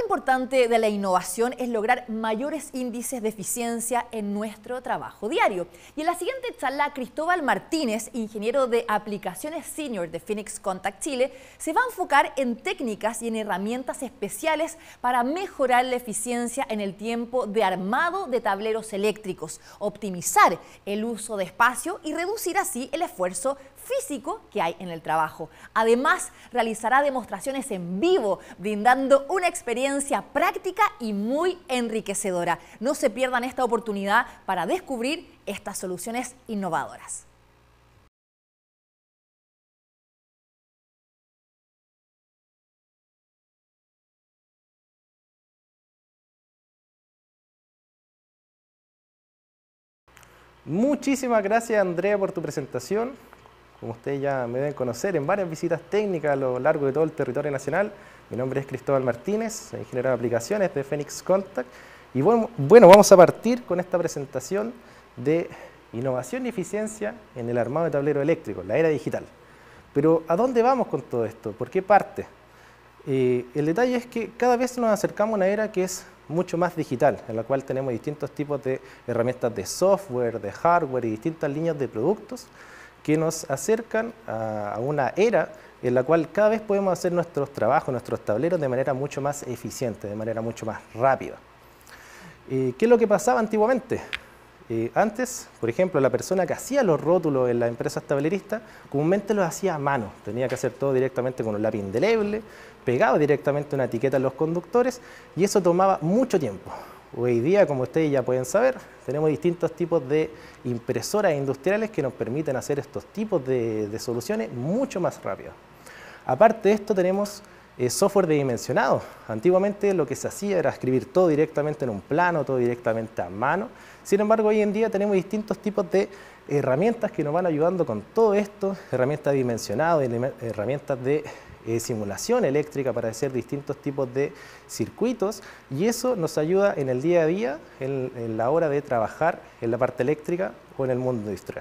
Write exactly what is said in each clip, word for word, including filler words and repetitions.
importante de la innovación es lograr mayores índices de eficiencia en nuestro trabajo diario. Y en la siguiente charla, Cristóbal Martínez, ingeniero de aplicaciones senior de Phoenix Contact Chile, se va a enfocar en técnicas y en herramientas especiales para mejorar la eficiencia en el tiempo de armado de tableros eléctricos, optimizar el uso de espacio y reducir así el esfuerzo físico que hay en el trabajo. Además, realizará demostraciones en vivo, brindando una experiencia práctica y muy enriquecedora. No se pierdan esta oportunidad para descubrir estas soluciones innovadoras. Muchísimas gracias, Andrea, por tu presentación. Como ustedes ya me deben conocer en varias visitas técnicas a lo largo de todo el territorio nacional, mi nombre es Cristóbal Martínez, soy ingeniero de aplicaciones de Phoenix Contact. Y bueno, bueno, vamos a partir con esta presentación de innovación y eficiencia en el armado de tablero eléctrico, la era digital. Pero ¿a dónde vamos con todo esto? ¿Por qué parte? Eh, el detalle es que cada vez nos acercamos a una era que es mucho más digital, en la cual tenemos distintos tipos de herramientas de software, de hardware y distintas líneas de productos que nos acercan a, a una era en la cual cada vez podemos hacer nuestros trabajos, nuestros tableros de manera mucho más eficiente, de manera mucho más rápida. Eh, ¿Qué es lo que pasaba antiguamente? Eh, antes, por ejemplo, la persona que hacía los rótulos en las empresas tableristas comúnmente los hacía a mano, tenía que hacer todo directamente con un lápiz indeleble, pegaba directamente una etiqueta en los conductores y eso tomaba mucho tiempo. Hoy día, como ustedes ya pueden saber, tenemos distintos tipos de impresoras industriales que nos permiten hacer estos tipos de, de soluciones mucho más rápido. Aparte de esto, tenemos eh, software de dimensionado. Antiguamente lo que se hacía era escribir todo directamente en un plano, todo directamente a mano. Sin embargo, hoy en día tenemos distintos tipos de herramientas que nos van ayudando con todo esto, herramientas de dimensionado, herramientas de Eh, simulación eléctrica para hacer distintos tipos de circuitos y eso nos ayuda en el día a día, en, en la hora de trabajar en la parte eléctrica o en el mundo industrial.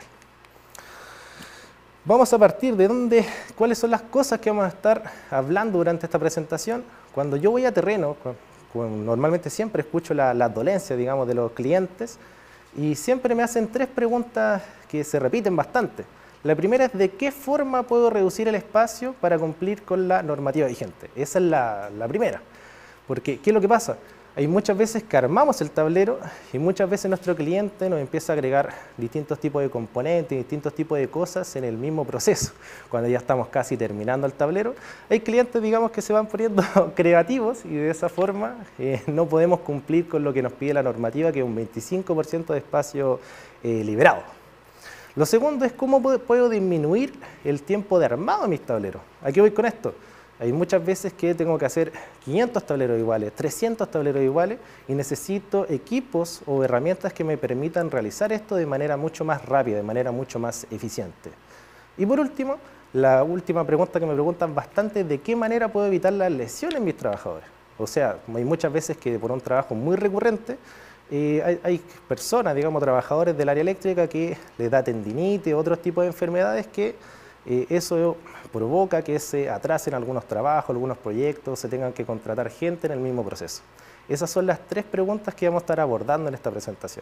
Vamos a partir de dónde, cuáles son las cosas que vamos a estar hablando durante esta presentación. Cuando yo voy a terreno, con, con, normalmente siempre escucho la, la dolencia, digamos, de los clientes y siempre me hacen tres preguntas que se repiten bastante. La primera es de qué forma puedo reducir el espacio para cumplir con la normativa vigente. Esa es la, la primera. Porque, ¿qué es lo que pasa? Hay muchas veces que armamos el tablero y muchas veces nuestro cliente nos empieza a agregar distintos tipos de componentes, distintos tipos de cosas en el mismo proceso. Cuando ya estamos casi terminando el tablero, hay clientes, digamos, que se van poniendo creativos y de esa forma eh, no podemos cumplir con lo que nos pide la normativa, que es un veinticinco por ciento de espacio eh, liberado. Lo segundo es cómo puedo disminuir el tiempo de armado de mis tableros. ¿A qué voy con esto? Hay muchas veces que tengo que hacer quinientos tableros iguales, trescientos tableros iguales y necesito equipos o herramientas que me permitan realizar esto de manera mucho más rápida, de manera mucho más eficiente. Y por último, la última pregunta que me preguntan bastante es de qué manera puedo evitar las lesiones en mis trabajadores. O sea, hay muchas veces que por un trabajo muy recurrente Eh, hay, hay personas, digamos, trabajadores del área eléctrica que les da tendinitis, otros tipos de enfermedades que eh, eso provoca que se atrasen algunos trabajos, algunos proyectos, se tengan que contratar gente en el mismo proceso. Esas son las tres preguntas que vamos a estar abordando en esta presentación.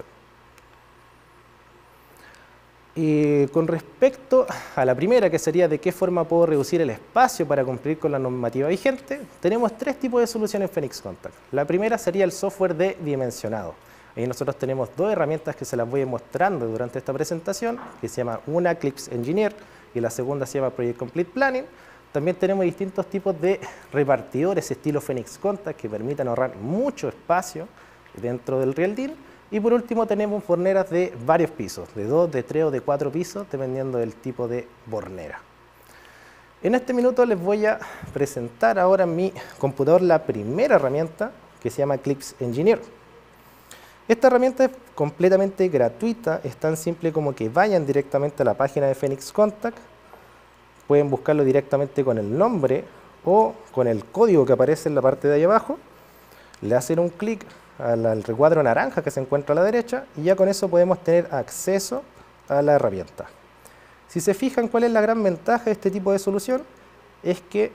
Eh, con respecto a la primera, que sería de qué forma puedo reducir el espacio para cumplir con la normativa vigente, tenemos tres tipos de soluciones en Phoenix Contact. La primera sería el software de dimensionado. Ahí nosotros tenemos dos herramientas que se las voy a ir mostrando durante esta presentación, que se llama una Eclipse Engineer y la segunda se llama Project Complete Planning. También tenemos distintos tipos de repartidores estilo Phoenix Contact que permiten ahorrar mucho espacio dentro del Real Deal. Y por último tenemos borneras de varios pisos, de dos, de tres o de cuatro pisos, dependiendo del tipo de bornera. En este minuto les voy a presentar ahora en mi computador la primera herramienta que se llama Eclipse Engineer. Esta herramienta es completamente gratuita, es tan simple como que vayan directamente a la página de Phoenix Contact, pueden buscarlo directamente con el nombre o con el código que aparece en la parte de ahí abajo, le hacen un clic al, al recuadro naranja que se encuentra a la derecha y ya con eso podemos tener acceso a la herramienta. Si se fijan, ¿cuál es la gran ventaja de este tipo de solución? Es que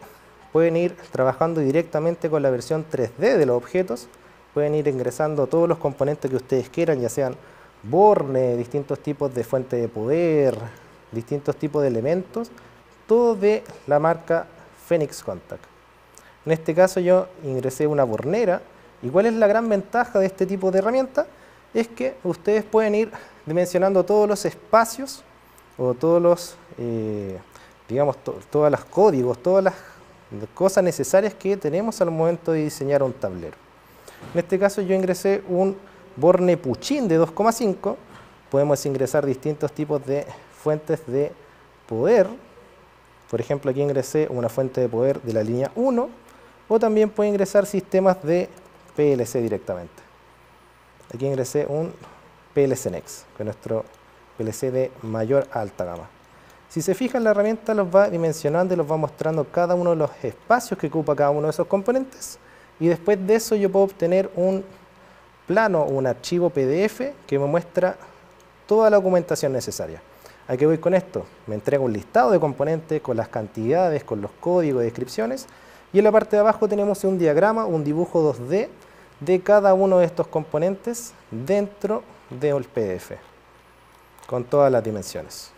pueden ir trabajando directamente con la versión tres D de los objetos, pueden ir ingresando todos los componentes que ustedes quieran, ya sean bornes, distintos tipos de fuente de poder, distintos tipos de elementos, todo de la marca Phenix Contact. En este caso yo ingresé una bornera, y ¿cuál es la gran ventaja de este tipo de herramienta? Es que ustedes pueden ir dimensionando todos los espacios o todos los, eh, digamos, to todos los códigos, todas las cosas necesarias que tenemos al momento de diseñar un tablero. En este caso yo ingresé un borne Puchin de dos coma cinco, podemos ingresar distintos tipos de fuentes de poder, por ejemplo aquí ingresé una fuente de poder de la línea uno, o también puede ingresar sistemas de P L C directamente. Aquí ingresé un P L C Next, que es nuestro P L C de mayor a alta gama. Si se fijan, la herramienta los va dimensionando y los va mostrando cada uno de los espacios que ocupa cada uno de esos componentes, y después de eso yo puedo obtener un plano o un archivo P D F que me muestra toda la documentación necesaria. ¿A qué voy con esto? Me entrega un listado de componentes con las cantidades, con los códigos, descripciones, y en la parte de abajo tenemos un diagrama, un dibujo dos D de cada uno de estos componentes dentro del P D F, con todas las dimensiones.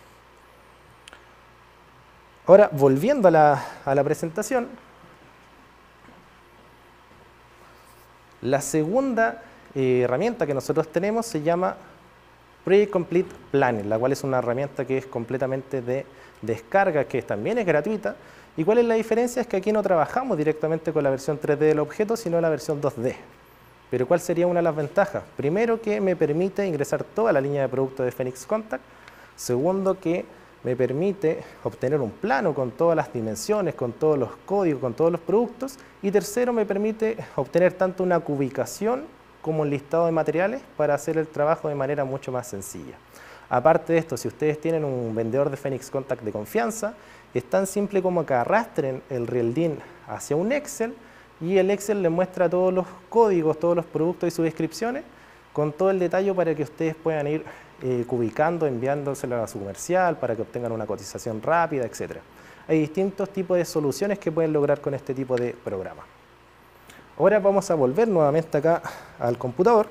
Ahora, volviendo a la, a la presentación, la segunda eh, herramienta que nosotros tenemos se llama Project Complete Planner, la cual es una herramienta que es completamente de descarga, que también es gratuita. ¿Y cuál es la diferencia? Es que aquí no trabajamos directamente con la versión tres D del objeto, sino la versión dos D. Pero ¿cuál sería una de las ventajas? Primero, que me permite ingresar toda la línea de productos de Phenix Contact. Segundo, que me permite obtener un plano con todas las dimensiones, con todos los códigos, con todos los productos. Y tercero, me permite obtener tanto una cubicación como un listado de materiales para hacer el trabajo de manera mucho más sencilla. Aparte de esto, si ustedes tienen un vendedor de Phenix Contact de confianza, es tan simple como que arrastren el RealDIN hacia un Excel, y el Excel les muestra todos los códigos, todos los productos y sus descripciones, con todo el detalle para que ustedes puedan ir eh, cubicando, enviándoselo a su comercial, para que obtengan una cotización rápida, etcétera. Hay distintos tipos de soluciones que pueden lograr con este tipo de programa. Ahora vamos a volver nuevamente acá al computador.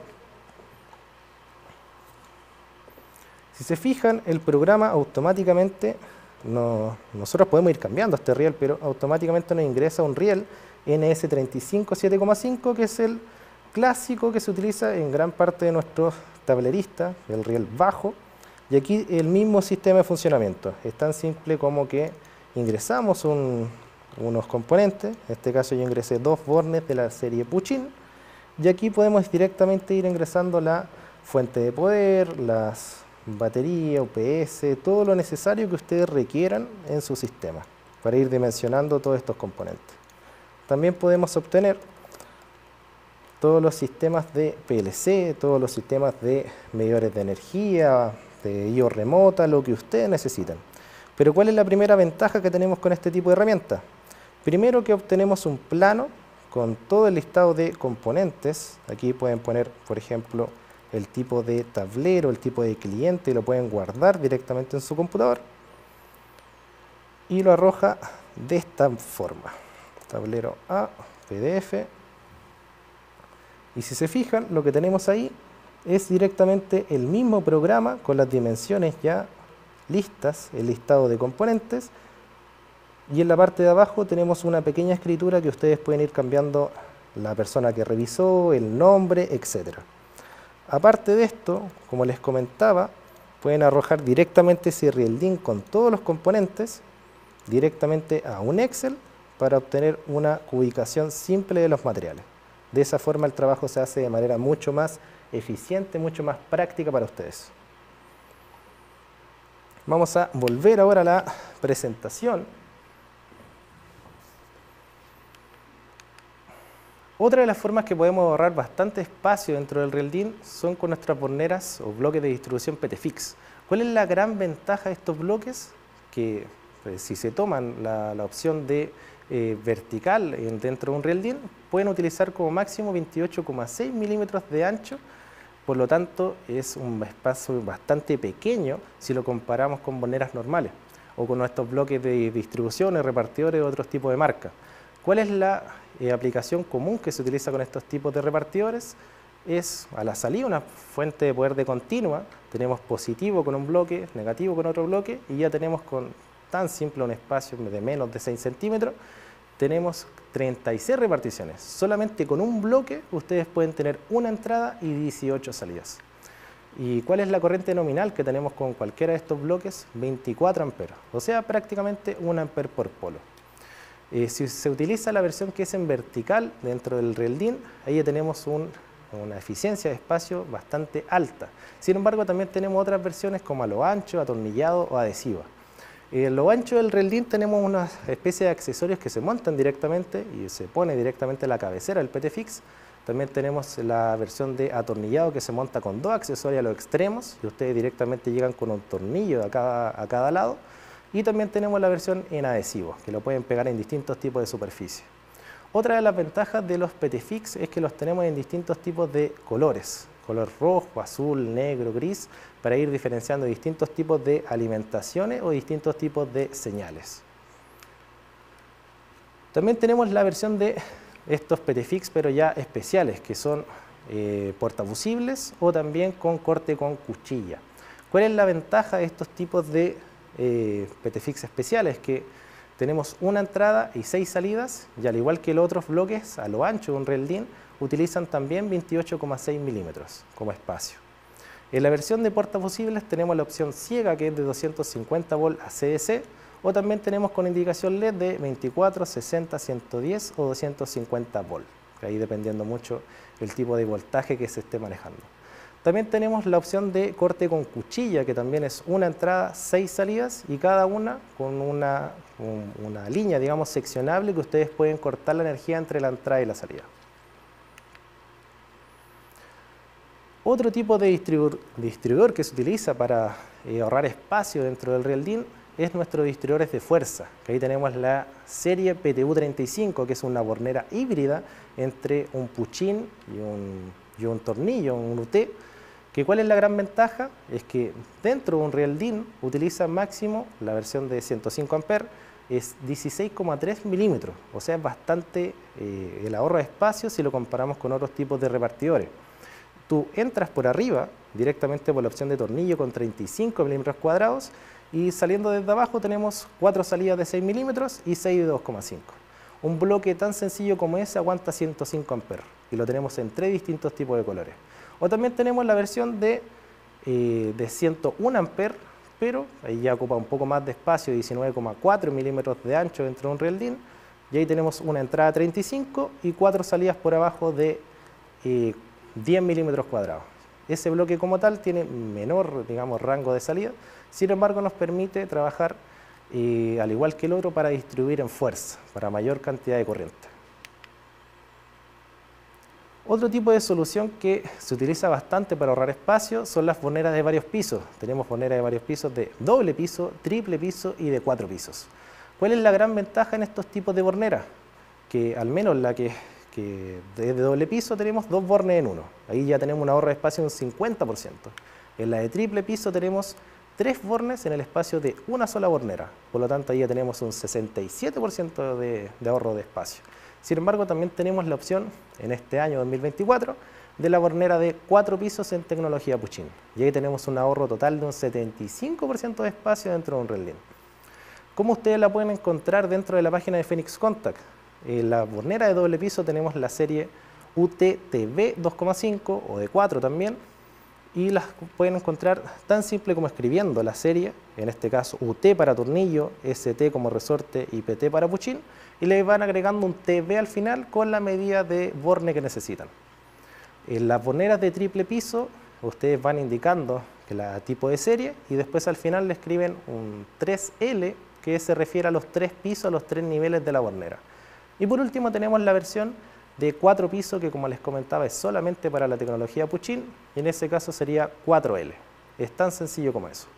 Si se fijan, el programa automáticamente, no, nosotros podemos ir cambiando este riel, pero automáticamente nos ingresa un riel N S tres cinco siete coma cinco, que es el clásico que se utiliza en gran parte de nuestros tableristas, el riel bajo, y aquí el mismo sistema de funcionamiento. Es tan simple como que ingresamos un, unos componentes, en este caso yo ingresé dos bornes de la serie Puchin, y aquí podemos directamente ir ingresando la fuente de poder, las baterías, U P S, todo lo necesario que ustedes requieran en su sistema para ir dimensionando todos estos componentes. También podemos obtener todos los sistemas de P L C, todos los sistemas de medidores de energía, de I O remota, lo que ustedes necesitan. Pero ¿cuál es la primera ventaja que tenemos con este tipo de herramientas? Primero, que obtenemos un plano con todo el listado de componentes. Aquí pueden poner, por ejemplo, el tipo de tablero, el tipo de cliente, y lo pueden guardar directamente en su computador. Y lo arroja de esta forma. Tablero A, P D F. Y si se fijan, lo que tenemos ahí es directamente el mismo programa con las dimensiones ya listas, el listado de componentes, y en la parte de abajo tenemos una pequeña escritura que ustedes pueden ir cambiando la persona que revisó, el nombre, etcétera. Aparte de esto, como les comentaba, pueden arrojar directamente ese RealDIN con todos los componentes directamente a un Excel para obtener una ubicación simple de los materiales. De esa forma el trabajo se hace de manera mucho más eficiente, mucho más práctica para ustedes. Vamos a volver ahora a la presentación. Otra de las formas que podemos ahorrar bastante espacio dentro del RealDIN son con nuestras borneras o bloques de distribución P T Fix. ¿Cuál es la gran ventaja de estos bloques? Que pues, si se toman la, la opción de eh, vertical en, dentro de un RealDIN, pueden utilizar como máximo veintiocho coma seis milímetros de ancho. Por lo tanto, es un espacio bastante pequeño si lo comparamos con borneras normales o con nuestros bloques de distribuciones, repartidores u otros tipos de marcas. ¿Cuál es la eh, aplicación común que se utiliza con estos tipos de repartidores? Es a la salida una fuente de poder de continua, tenemos positivo con un bloque, negativo con otro bloque, y ya tenemos con tan simple un espacio de menos de seis centímetros, tenemos treinta y seis reparticiones. Solamente con un bloque ustedes pueden tener una entrada y dieciocho salidas. ¿Y cuál es la corriente nominal que tenemos con cualquiera de estos bloques? veinticuatro amperes, o sea, prácticamente un amper por polo. Eh, si se utiliza la versión que es en vertical dentro del Reldin, ahí ya tenemos un una eficiencia de espacio bastante alta. Sin embargo, también tenemos otras versiones como a lo ancho, atornillado o adhesiva. En lo ancho del Reldin tenemos una especie de accesorios que se montan directamente y se pone directamente en la cabecera del P T Fix. También tenemos la versión de atornillado que se monta con dos accesorios a los extremos y ustedes directamente llegan con un tornillo a cada, a cada lado. Y también tenemos la versión en adhesivo, que lo pueden pegar en distintos tipos de superficie. Otra de las ventajas de los P T Fix es que los tenemos en distintos tipos de colores, color rojo, azul, negro, gris, para ir diferenciando distintos tipos de alimentaciones o distintos tipos de señales. También tenemos la versión de estos P T Fix, pero ya especiales, que son eh, portafusibles o también con corte con cuchilla. ¿Cuál es la ventaja de estos tipos de eh, P T Fix especiales? Que tenemos una entrada y seis salidas, y al igual que los otros bloques, a lo ancho de un Reldin, utilizan también veintiocho coma seis milímetros como espacio. En la versión de portafusibles tenemos la opción ciega, que es de doscientos cincuenta volts a C D C, o también tenemos con indicación L E D de veinticuatro, sesenta, ciento diez o doscientos cincuenta volts, ahí dependiendo mucho el tipo de voltaje que se esté manejando. También tenemos la opción de corte con cuchilla, que también es una entrada, seis salidas y cada una con una, un, una línea, digamos, seccionable que ustedes pueden cortar la energía entre la entrada y la salida. Otro tipo de distribuidor, distribuidor que se utiliza para eh, ahorrar espacio dentro del Reldin es nuestros distribuidores de fuerza, que ahí tenemos la serie P T U treinta y cinco, que es una bornera híbrida entre un puchín y un, y un tornillo, un U T. Que ¿cuál es la gran ventaja? Es que dentro de un Reldin utiliza máximo la versión de ciento cinco amperes, es dieciséis coma tres milímetros, o sea, es bastante eh, el ahorro de espacio si lo comparamos con otros tipos de repartidores. Tú entras por arriba directamente por la opción de tornillo con treinta y cinco milímetros cuadrados y saliendo desde abajo tenemos cuatro salidas de seis milímetros y seis de dos coma cinco. Un bloque tan sencillo como ese aguanta ciento cinco amperes y lo tenemos en tres distintos tipos de colores. O también tenemos la versión de, eh, de ciento uno amperes, pero ahí ya ocupa un poco más de espacio, diecinueve coma cuatro milímetros de ancho dentro de un Reldin, y ahí tenemos una entrada treinta y cinco y cuatro salidas por abajo de eh, diez milímetros cuadrados. Ese bloque como tal tiene menor, digamos, rango de salida, sin embargo nos permite trabajar eh, al igual que el otro para distribuir en fuerza, para mayor cantidad de corriente. Otro tipo de solución que se utiliza bastante para ahorrar espacio son las borneras de varios pisos. Tenemos borneras de varios pisos de doble piso, triple piso y de cuatro pisos. ¿Cuál es la gran ventaja en estos tipos de borneras? Que al menos la que, que es de doble piso tenemos dos bornes en uno. Ahí ya tenemos un ahorro de espacio de un cincuenta por ciento. En la de triple piso tenemos tres bornes en el espacio de una sola bornera. Por lo tanto, ahí ya tenemos un sesenta y siete por ciento de, de ahorro de espacio. Sin embargo, también tenemos la opción, en este año dos mil veinticuatro, de la bornera de cuatro pisos en tecnología Puchín. Y ahí tenemos un ahorro total de un setenta y cinco por ciento de espacio dentro de un Reldin. ¿Cómo ustedes la pueden encontrar dentro de la página de Phoenix Contact? En la bornera de doble piso tenemos la serie U T T V dos coma cinco o de cuatro también, y las pueden encontrar tan simple como escribiendo la serie, en este caso U T para tornillo, S T como resorte y P T para puchín, y le van agregando un T V al final con la medida de borne que necesitan. En las borneras de triple piso ustedes van indicando que la tipo de serie y después al final le escriben un tres L que se refiere a los tres pisos, a los tres niveles de la bornera. Y por último tenemos la versión de cuatro pisos que, como les comentaba, es solamente para la tecnología Puchín, y en ese caso sería cuatro L. Es tan sencillo como eso.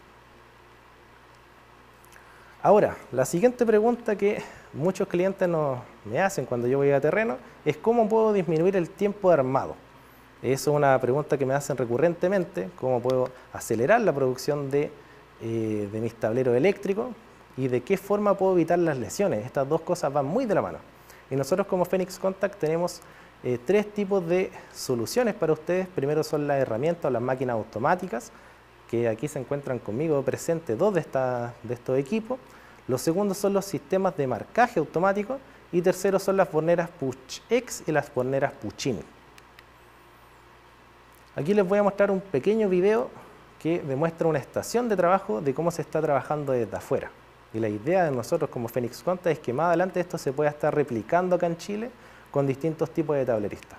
Ahora, la siguiente pregunta que muchos clientes nos, me hacen cuando yo voy a terreno es cómo puedo disminuir el tiempo de armado. Eso es una pregunta que me hacen recurrentemente, cómo puedo acelerar la producción de, eh, de mis tableros eléctricos y de qué forma puedo evitar las lesiones. Estas dos cosas van muy de la mano. Y nosotros como Phoenix Contact tenemos eh, tres tipos de soluciones para ustedes. Primero son las herramientas o las máquinas automáticas, que aquí se encuentran conmigo presentes dos de, esta, de estos equipos. Los segundos son los sistemas de marcaje automático y tercero son las borneras Push-X y las borneras Push-In. Aquí les voy a mostrar un pequeño video que demuestra una estación de trabajo de cómo se está trabajando desde afuera. Y la idea de nosotros como Phoenix Contact es que más adelante esto se pueda estar replicando acá en Chile con distintos tipos de tableristas.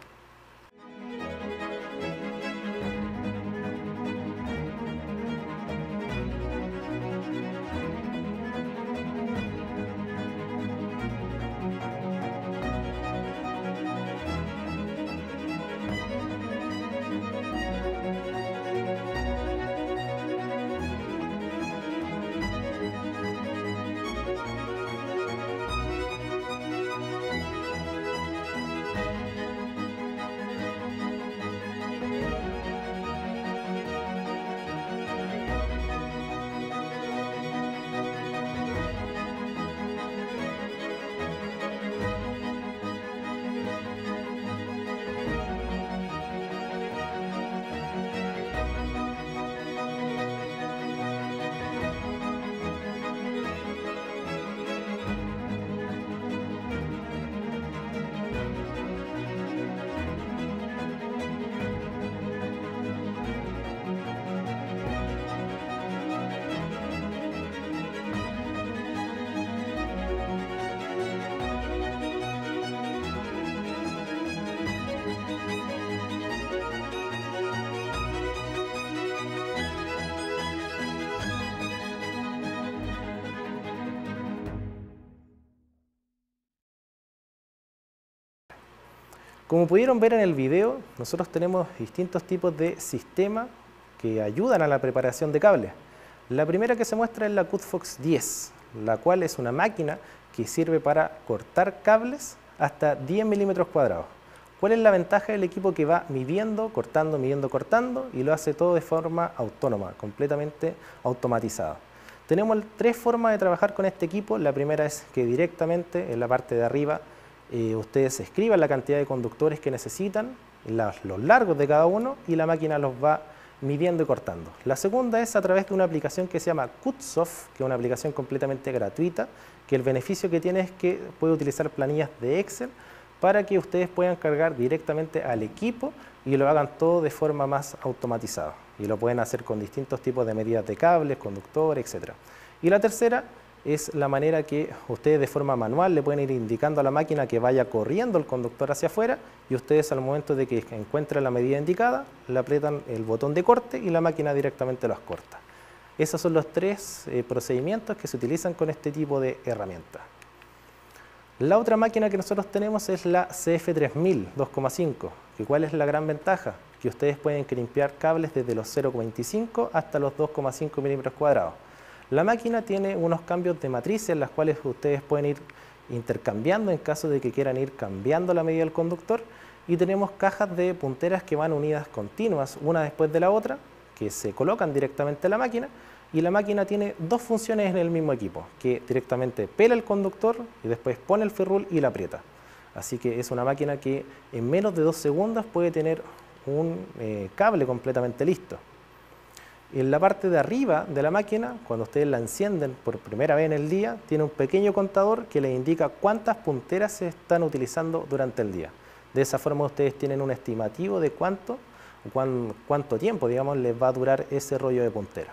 Como pudieron ver en el video, nosotros tenemos distintos tipos de sistemas que ayudan a la preparación de cables. La primera que se muestra es la Cutfox diez, la cual es una máquina que sirve para cortar cables hasta diez milímetros cuadrados. ¿Cuál es la ventaja del equipo? Que va midiendo, cortando, midiendo, cortando y lo hace todo de forma autónoma, completamente automatizada. Tenemos tres formas de trabajar con este equipo. La primera es que directamente en la parte de arriba Eh, ustedes escriban la cantidad de conductores que necesitan, las, los largos de cada uno, y la máquina los va midiendo y cortando. La segunda es a través de una aplicación que se llama Cutsoft, que es una aplicación completamente gratuita, que el beneficio que tiene es que puede utilizar planillas de Excel para que ustedes puedan cargar directamente al equipo y lo hagan todo de forma más automatizada. Y lo pueden hacer con distintos tipos de medidas de cables, conductores, etcétera. Y la tercera es la manera que ustedes de forma manual le pueden ir indicando a la máquina que vaya corriendo el conductor hacia afuera, y ustedes al momento de que encuentren la medida indicada, le aprietan el botón de corte y la máquina directamente los corta. Esos son los tres eh, procedimientos que se utilizan con este tipo de herramientas. La otra máquina que nosotros tenemos es la C F tres mil dos coma cinco. ¿Cuál es la gran ventaja? Que ustedes pueden crimpear cables desde los cero coma veinticinco hasta los dos coma cinco milímetros cuadrados. La máquina tiene unos cambios de matrices en las cuales ustedes pueden ir intercambiando en caso de que quieran ir cambiando la medida del conductor, y tenemos cajas de punteras que van unidas continuas una después de la otra, que se colocan directamente en la máquina, y la máquina tiene dos funciones en el mismo equipo, que directamente pela el conductor y después pone el ferrul y la aprieta. Así que es una máquina que en menos de dos segundos puede tener un eh, cable completamente listo. En la parte de arriba de la máquina, cuando ustedes la encienden por primera vez en el día, tiene un pequeño contador que les indica cuántas punteras se están utilizando durante el día. De esa forma ustedes tienen un estimativo de cuánto, cuán, cuánto tiempo, digamos, les va a durar ese rollo de puntera.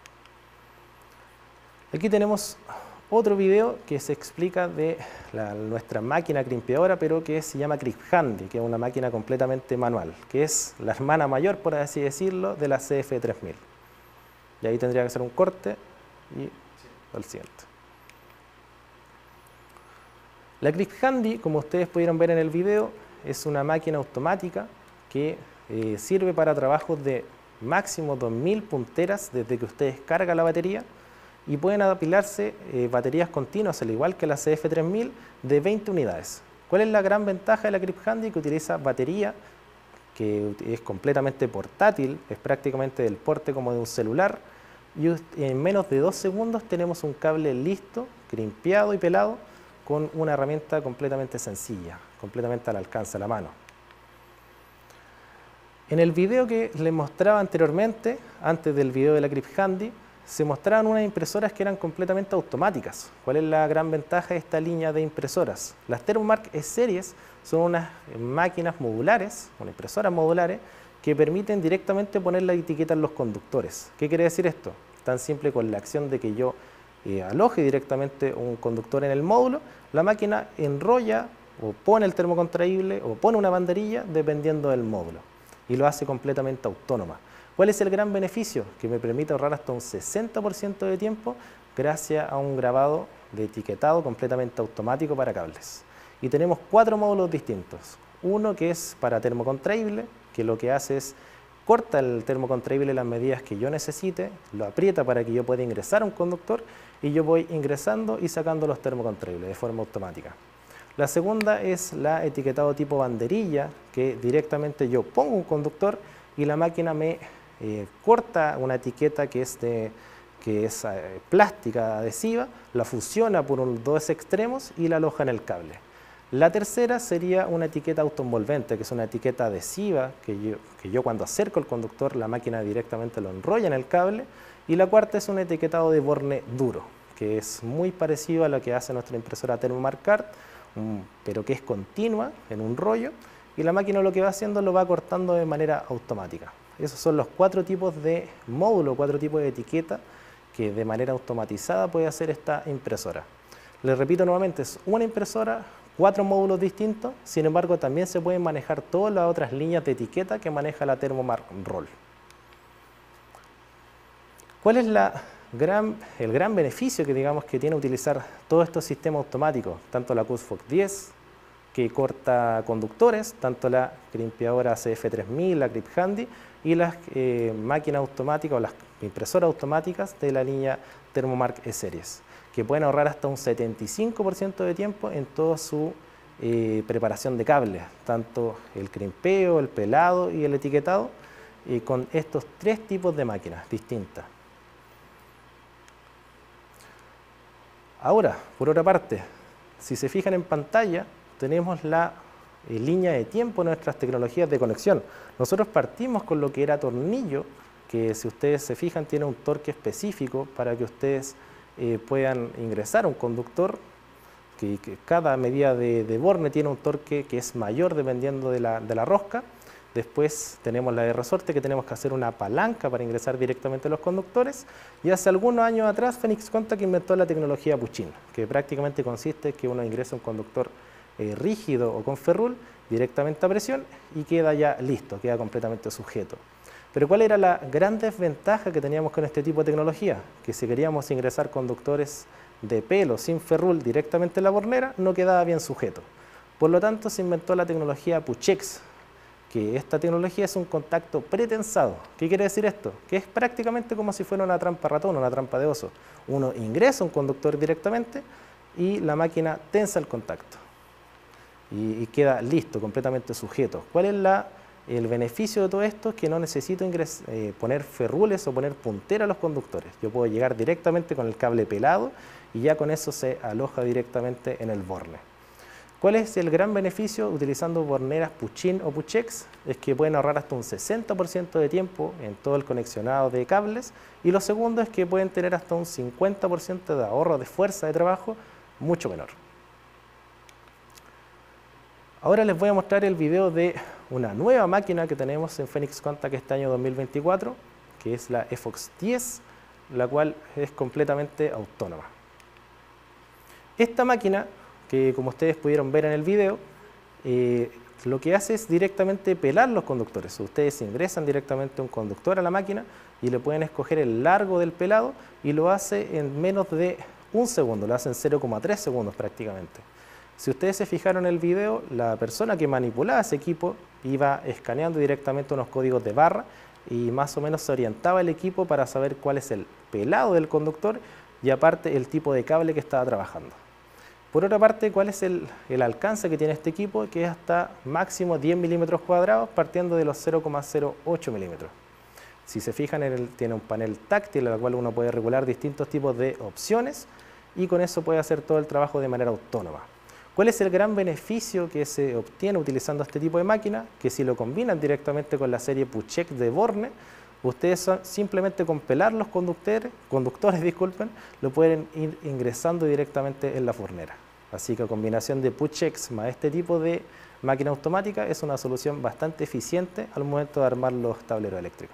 Aquí tenemos otro video que se explica de la, nuestra máquina crimpeadora, pero que se llama Crimp Handy, que es una máquina completamente manual, que es la hermana mayor, por así decirlo, de la C F tres mil. Y ahí tendría que hacer un corte y al siguiente. La Crimp Handy, como ustedes pudieron ver en el video, es una máquina automática que eh, sirve para trabajos de máximo dos mil punteras desde que ustedes cargan la batería, y pueden apilarse eh, baterías continuas, al igual que la C F tres mil, de veinte unidades. ¿Cuál es la gran ventaja de la Crimp Handy? Que utiliza batería, que es completamente portátil, es prácticamente del porte como de un celular, y en menos de dos segundos tenemos un cable listo, crimpeado y pelado, con una herramienta completamente sencilla, completamente al alcance de la mano. En el video que les mostraba anteriormente, antes del video de la Grip Handy, se mostraban unas impresoras que eran completamente automáticas. ¿Cuál es la gran ventaja de esta línea de impresoras? Las Thermomark E-Series son unas máquinas modulares, unas impresoras modulares, que permiten directamente poner la etiqueta en los conductores. ¿Qué quiere decir esto? Tan simple con la acción de que yo eh, aloje directamente un conductor en el módulo, la máquina enrolla o pone el termocontraíble o pone una banderilla dependiendo del módulo y lo hace completamente autónoma. ¿Cuál es el gran beneficio? Que me permite ahorrar hasta un sesenta por ciento de tiempo gracias a un grabado de etiquetado completamente automático para cables. Y tenemos cuatro módulos distintos. Uno que es para termocontraíble, que lo que hace es corta el termocontraíble las medidas que yo necesite, lo aprieta para que yo pueda ingresar un conductor y yo voy ingresando y sacando los termocontraíbles de forma automática. La segunda es la etiquetado tipo banderilla, que directamente yo pongo un conductor y la máquina me eh, corta una etiqueta que es, de, que es eh, plástica adhesiva, la fusiona por un, dos extremos y la aloja en el cable. La tercera sería una etiqueta autoenvolvente, que es una etiqueta adhesiva que yo, que yo cuando acerco el conductor la máquina directamente lo enrolla en el cable. Y la cuarta es un etiquetado de borne duro, que es muy parecido a lo que hace nuestra impresora Thermomark Card, um, pero que es continua en un rollo y la máquina lo que va haciendo lo va cortando de manera automática. Esos son los cuatro tipos de módulo, cuatro tipos de etiqueta que de manera automatizada puede hacer esta impresora. Les repito nuevamente, es una impresora, cuatro módulos distintos, sin embargo también se pueden manejar todas las otras líneas de etiqueta que maneja la Thermomark Roll. ¿Cuál es la gran, el gran beneficio que digamos que tiene utilizar todos estos sistemas automáticos? Tanto la Cushfok diez, que corta conductores, tanto la crimpeadora C F tres mil, la Grip Handy, y las eh, máquinas automáticas o las impresoras automáticas de la línea Thermomark E-Series, que pueden ahorrar hasta un setenta y cinco por ciento de tiempo en toda su eh, preparación de cables, tanto el crimpeo, el pelado y el etiquetado, eh, con estos tres tipos de máquinas distintas. Ahora, por otra parte, si se fijan en pantalla, tenemos la eh, línea de tiempo de nuestras tecnologías de conexión. Nosotros partimos con lo que era tornillo, que si ustedes se fijan tiene un torque específico para que ustedes eh, puedan ingresar un conductor, que, que cada medida de, de borne tiene un torque que es mayor dependiendo de la, de la rosca. Después tenemos la de resorte, que tenemos que hacer una palanca para ingresar directamente los conductores. Y hace algunos años atrás Phoenix Contact inventó la tecnología Push-In, que prácticamente consiste en que uno ingresa un conductor eh, rígido o con ferrul directamente a presión y queda ya listo, queda completamente sujeto. Pero ¿cuál era la gran desventaja que teníamos con este tipo de tecnología? Que si queríamos ingresar conductores de pelo sin ferrul directamente en la bornera, no quedaba bien sujeto. Por lo tanto, se inventó la tecnología Push-X, que esta tecnología es un contacto pretensado. ¿Qué quiere decir esto? Que es prácticamente como si fuera una trampa ratón, una trampa de oso. Uno ingresa un conductor directamente y la máquina tensa el contacto y, y queda listo, completamente sujeto. ¿Cuál es la, el beneficio de todo esto? Que no necesito ingres, eh, poner ferrules o poner puntera a los conductores. Yo puedo llegar directamente con el cable pelado y ya con eso se aloja directamente en el borne. ¿Cuál es el gran beneficio utilizando borneras Push-In o Push-X? Es que pueden ahorrar hasta un sesenta por ciento de tiempo en todo el conexionado de cables, y lo segundo es que pueden tener hasta un cincuenta por ciento de ahorro de fuerza de trabajo mucho menor. Ahora les voy a mostrar el video de una nueva máquina que tenemos en Phoenix Contact este año dos mil veinticuatro, que es la eFox diez, la cual es completamente autónoma. Esta máquina, que como ustedes pudieron ver en el video, eh, lo que hace es directamente pelar los conductores. Ustedes ingresan directamente un conductor a la máquina y le pueden escoger el largo del pelado y lo hace en menos de un segundo, lo hace en cero coma tres segundos prácticamente. Si ustedes se fijaron en el video, la persona que manipulaba ese equipo iba escaneando directamente unos códigos de barra y más o menos se orientaba el equipo para saber cuál es el pelado del conductor y aparte el tipo de cable que estaba trabajando. Por otra parte, ¿cuál es el, el alcance que tiene este equipo? Que es hasta máximo diez milímetros cuadrados, partiendo de los cero coma cero ocho milímetros. Si se fijan, en el, tiene un panel táctil, en el cual uno puede regular distintos tipos de opciones, y con eso puede hacer todo el trabajo de manera autónoma. ¿Cuál es el gran beneficio que se obtiene utilizando este tipo de máquina? Que si lo combinan directamente con la serie Puchek de Borne, ustedes son, simplemente con pelar los conductores, conductores disculpen, lo pueden ir ingresando directamente en la fornera. Así que la combinación de Pucheks más este tipo de máquina automática es una solución bastante eficiente al momento de armar los tableros eléctricos.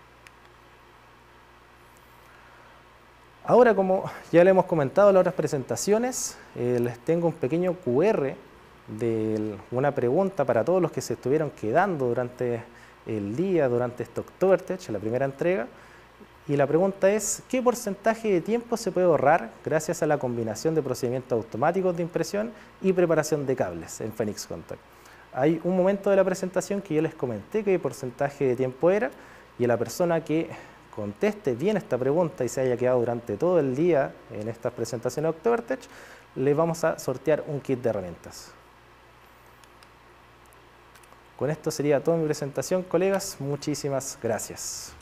Ahora, como ya le hemos comentado en las otras presentaciones, eh, les tengo un pequeño Q R de una pregunta para todos los que se estuvieron quedando durante el día, durante este Oktoberfest, la primera entrega. Y la pregunta es, ¿qué porcentaje de tiempo se puede ahorrar gracias a la combinación de procedimientos automáticos de impresión y preparación de cables en Phoenix Contact? Hay un momento de la presentación que yo les comenté qué porcentaje de tiempo era, y a la persona que conteste bien esta pregunta y se haya quedado durante todo el día en estas presentaciones de Oktoberfest, le vamos a sortear un kit de herramientas. Con esto sería toda mi presentación, colegas. Muchísimas gracias.